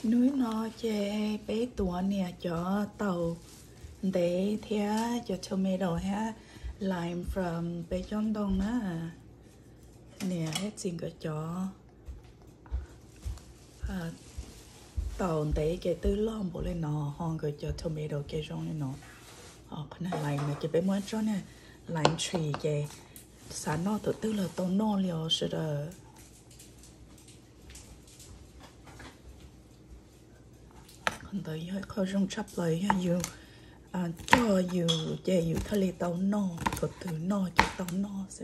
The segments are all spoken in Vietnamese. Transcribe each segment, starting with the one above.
núi nó chè bé tuổi nè cho tàu để theo cho tomato ha lime from bé chọn đông á nè hết xin cái cho tàu để cái tư lon bộ lên nó hòn cái cho tomato cái trong này nó cái này lime này cái bé muốn cho nè lime tree cái sản nó tự tư là tàu nó liều sự đó còn tới khó dùng chấp lại ha you cho you để you thay lấy tàu no thuật từ no cho tàu no sẽ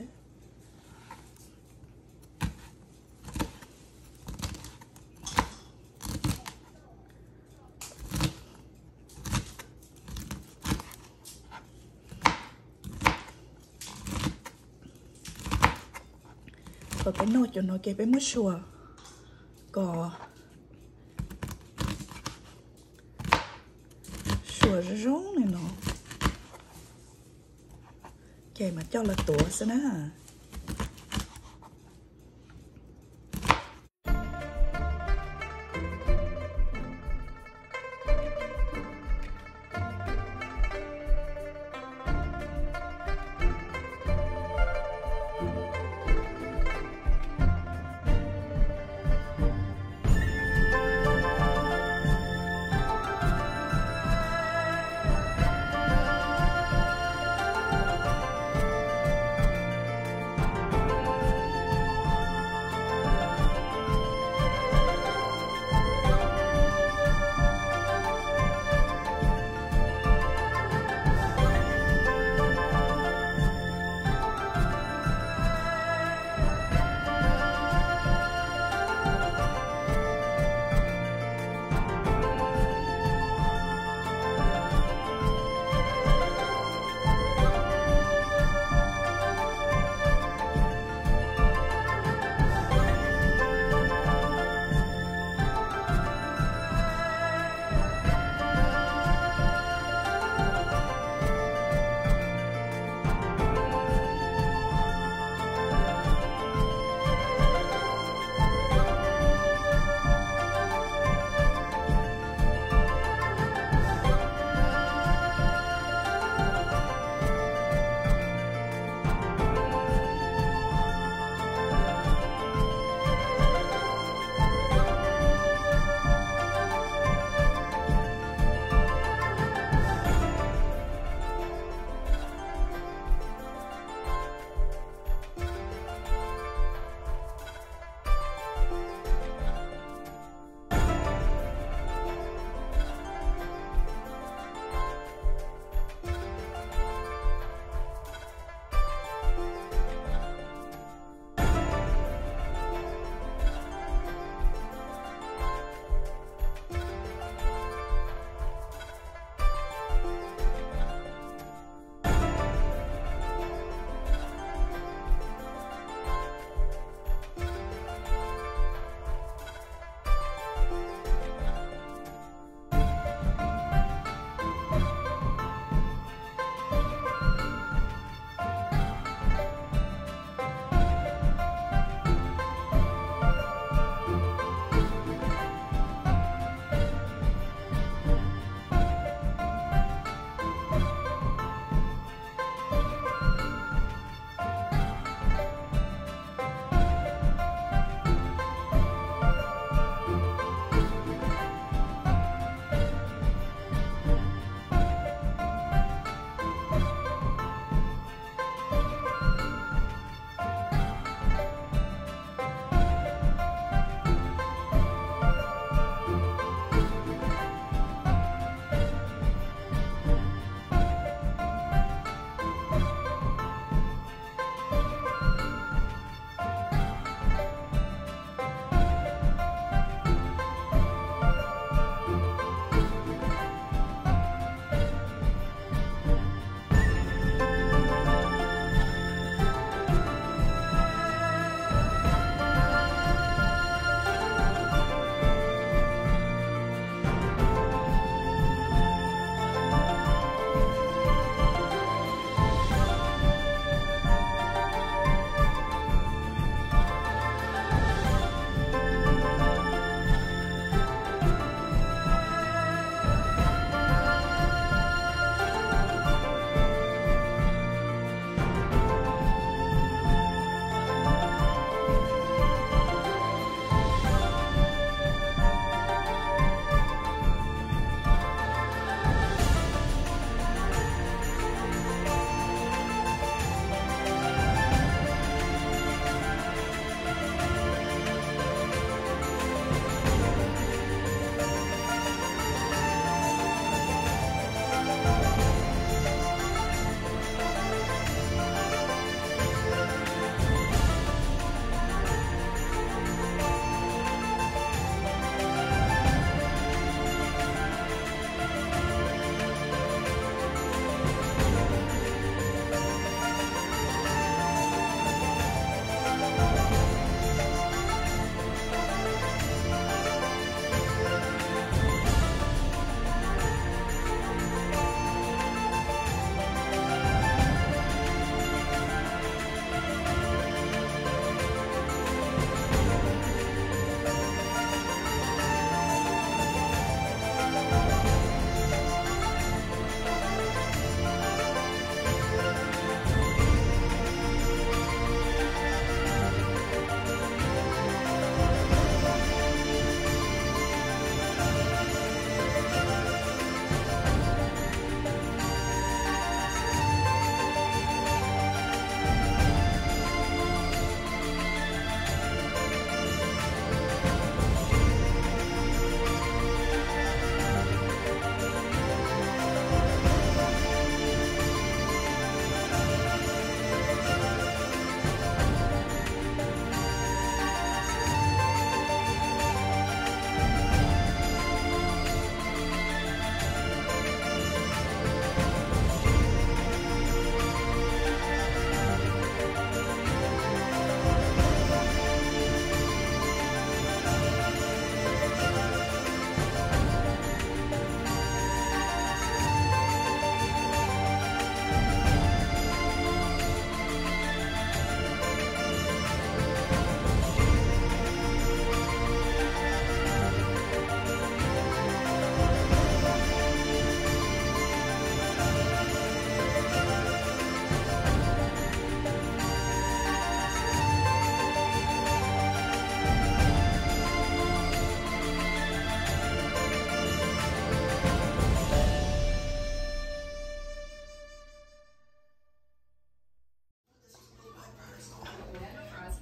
có cái no cho nó cái bé mất sure có sure rong này nó cái mà cho là tổ sẽ nè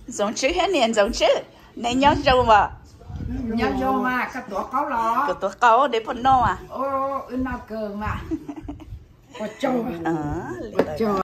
giống chứ hết niên giống chứ này nhớ đâu mà nhớ vô mà cái tổ cáo lò cái tổ cáo để phần nô à ô nó cường mà có cho